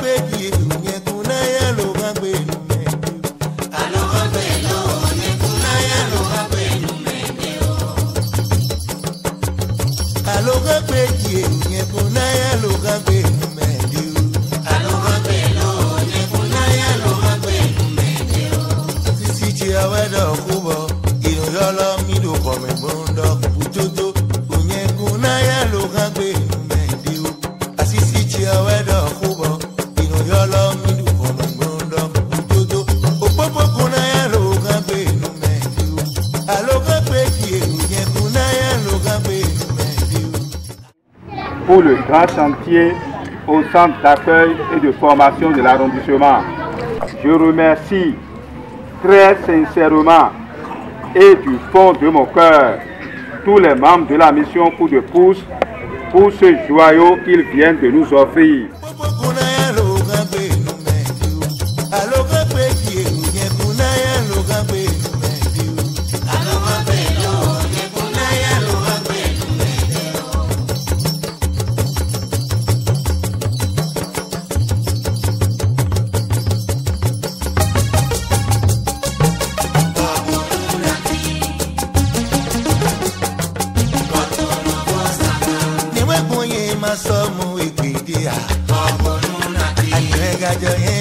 Pour le grand chantier au centre d'accueil et de formation de l'arrondissement. Je remercie très sincèrement et du fond de mon cœur tous les membres de la mission Coup de pouce pour ce joyau qu'ils viennent de nous offrir. Masomo ekwede a. Ọ̀pọ̀ nuna ti. Ayẹ̀rẹ̀ gajọ yẹn.